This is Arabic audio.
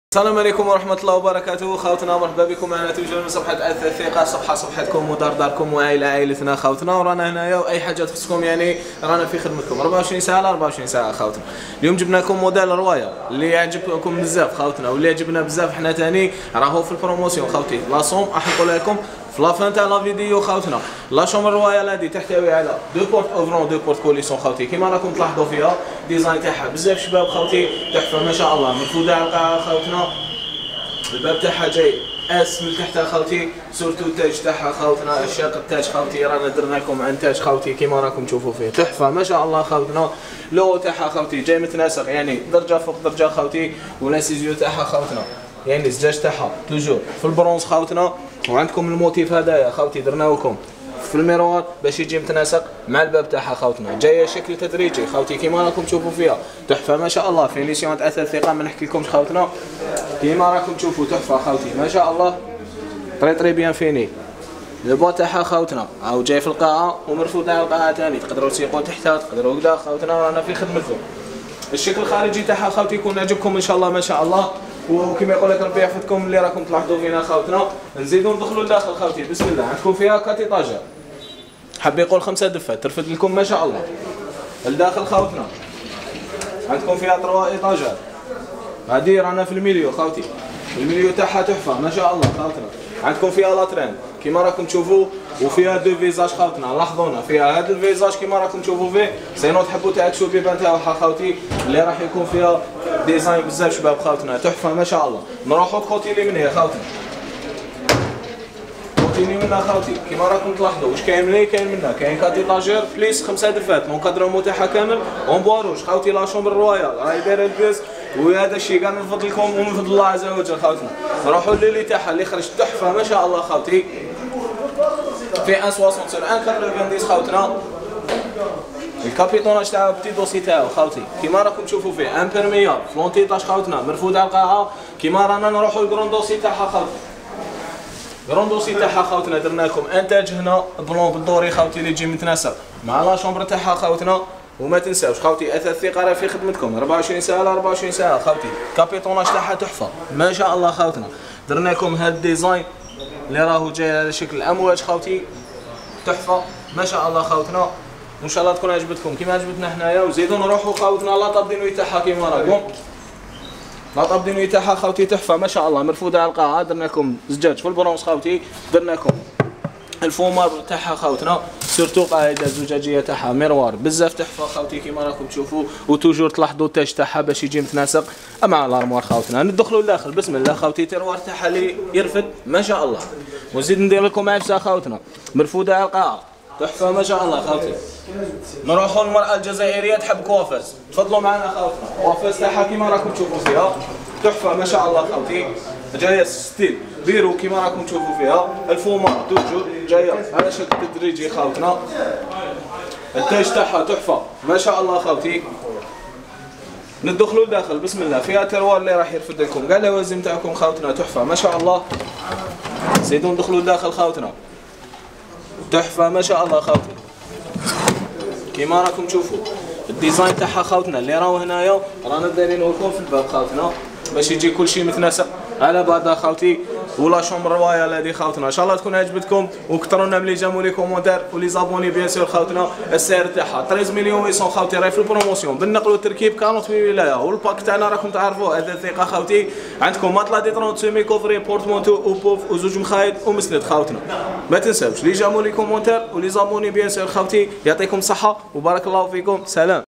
السلام عليكم ورحمة الله وبركاته. خوتنا مرحبا بكم معنا توجد من صفحة أثاث الثقة، صفحتكم ودار داركم عائلتنا خوتنا، ورانا هنايا وأي حاجة تخصكم يعني رانا في خدمتكم 24 ساعة على 24 ساعة خوتنا. اليوم جبنا لكم موديل رواية اللي يعجبكم بزاف خوتنا، واللي يعجبنا بزاف حنا تاني راهو في البروموسيون خوتي. لاصوم راح نقول لكم في لافان تاع لا فيديو خوتنا. لا شومبر رويال هذه تحتوي على دو بورت اوفرون دو بورت كوليسيون خوتي، كيما راكم تلاحظوا فيها ديزاين تاعها بزاف شباب خوتي، تحفة ما شاء الله، مرفودة على القاعة خوتنا. الباب تاعها جاي اس من تحت خوتي، سورتو التاج تاعها خوتنا، الشاق التاج خوتي رانا درنا لكم عن تاج خوتي كيما راكم تشوفوا فيه، تحفه ما شاء الله خوتنا. اللوغو تاعها خوتي جاي متناسق يعني درجه فوق درجه خوتي، والانسيزيو تاعها خوتنا يعني الزجاج تاعها توجور في البرونز خوتنا. وعندكم الموتيف هذايا خوتي درناه لكم في الميروار باش يجي متناسق مع الباب تاعها خوتنا، جايه شكل تدريجي خوتي كيما راكم تشوفوا فيها، تحفه ما شاء الله. فينيسيون تاع اثاث الثقه ما نحكي لكمش خوتنا، كيما راكم تشوفوا تحفه خوتي ما شاء الله، طري بيان فيني. البوا تاعها خوتنا هاو جاي في القاعه ومرفوض على القاعه ثاني، تقدروا تسيقوا تحتها تقدروا كذا خوتنا، رانا في خدمتكم. الشكل الخارجي تاعها خوتي يكون يعجبكم ان شاء الله ما شاء الله، وكما يقول لك ربي يحفظكم اللي راكم تلاحظوا فينا خوتنا. نزيدوا ندخلوا لداخل خوتي بسم الله. عندكم فيها كاتيطاجر، حاب يقول 5 دفات ترفد لكم ما شاء الله. الداخل خوتنا عندكم فيها 3 ايطاجات، هذه رانا في الميليو خوتي، الميليو تاعها تحفه ما شاء الله خوتنا. عندكم فيها لاترين كيما راكم تشوفوا، وفيها دو فيزاج خوتنا، لاحظونا فيها هذا الفيزاج كيما راكم تشوفوا فيه. سينو تحبوا تعكسوا البيبان تاعها خوتي اللي راح يكون فيها ديزاين بزاف شباب خوتنا، تحفه ما شاء الله. نروحوا كوتي اللي من هنا خوتنا، كوتيني منا خوتي كيما راكم تلاحظوا. واش كاين من هنا؟ كاين منا كاين كاتيطاجير بليس 5 دفات، مونكادرون تاعها كامل اون بوا روج خوتي. لا شومبر رويال راهي دايره البيز، وهذا الشيء كاع من فضلكم ومن فضل الله عز وجل خوتنا. نروحوا للي تاعها اللي خرج تحفه ما شاء الله خوتي، في 1.60 خوتنا. الكابيتوناج تاعو بتي دوسي تاعو خوتي كيما راكم تشوفوا فيه امبيرميال فلونتيطاج خوتنا، مرفوض على القاعه. كيما رانا نروحوا للكرون دوسي تاعها خوتي، كرون دوسي تاعها خوتنا درنا لكم انتاج هنا بلون بالدوري خوتي اللي يجي متناسق مع لا شومبر تاعها خوتنا. وما تنساوش خوتي اثاث الثقه راه في خدمتكم 24 ساعه على 24 ساعه خوتي. كابيتوناج تاعها تحفه ما شاء الله خوتنا، درنا لكم هذا الديزاين اللي راهو جاي على شكل الامواج خوتي، تحفه ما شاء الله خوتنا. وان شاء الله تكون عجبتكم كيما عجبتنا حنايا. وزيدوا نروحوا خوتنا لا طابدينوي تاعها كيما راكم، لا طابدينوي تاعها خوتي تحفه ما شاء الله، مرفوضه على القاعه. درنا لكم زجاج في البرونز خوتي، درنا لكم الفومار تاعها خوتنا، سورتو قاعده الزجاجيه تاعها ميروار بزاف تحفه خوتي كيما راكم تشوفوا. وتوجور تلاحظوا التاج تاعها باش يجي متناسق مع الارموار خوتنا. ندخلوا لداخل بسم الله خوتي، تيروار تاعها اللي يرفد ما شاء الله. ونزيد ندير لكم عفسه خوتنا مرفوده على القاعه، تحفه ما شاء الله خوتي. نروحوا للمراه الجزائريه تحب كوافيز، تفضلوا معنا خوتنا. كوافيز تاعها كيما راكم تشوفوا فيها تحفه ما شاء الله خوتي، جايه ستيل بيرو كيما راكم تشوفوا فيها. الفومار توجور جايه على شكل تدريجي خوتنا. التاج تاعها تحفه ما شاء الله خوتي. ندخلوا لداخل بسم الله، فيها تروار اللي راح يرفد لكم كاع اللوازم تاعكم خوتنا، تحفه ما شاء الله. زيدوا ندخلوا لداخل خوتنا، تحفه ما شاء الله خوتي كيما راكم تشوفوا. الديزاين تاعها خوتنا اللي راهو هنايا رانا دايرينه لكم في الباب خوتنا باش يجي كلشي متناسق على بعضها خوتي. ولا شومبر رويال هذه خوتنا ان شاء الله تكون عجبتكم. وكثروا لنا ملي جابوا لي كومونتير ولي زابوني بيان سور خوتنا. السعر تاعها 13 مليون 800 خوتي، راهي في البروموسيون بالنقل والتركيب 48 ولايه. والباك تاعنا راكم تعرفوه هذا الثقه خوتي. عندكم ماطلا دي 30 سيمي كوفري بورتمونتو وبوف وزوج مخايد ومسند خوتنا. ما تنساوش لي جابوا لي كومونتير ولي زابوني بيان سور خوتي. يعطيكم الصحه وبارك الله فيكم، سلام.